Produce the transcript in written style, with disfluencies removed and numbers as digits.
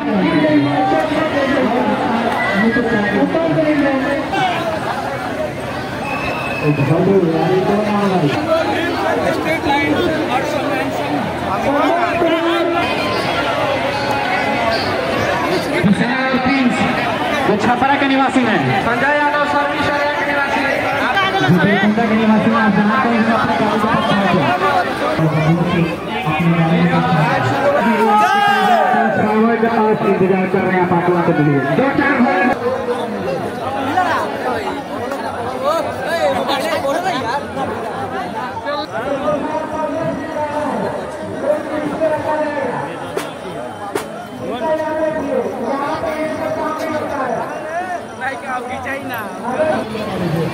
छपरा के निवासी हैं। संजय यादव सर्विस के निवासी हैं। के निवासी हैं। जहाँ को इंतजार कर रहे हैं आप आकलन के लिए। China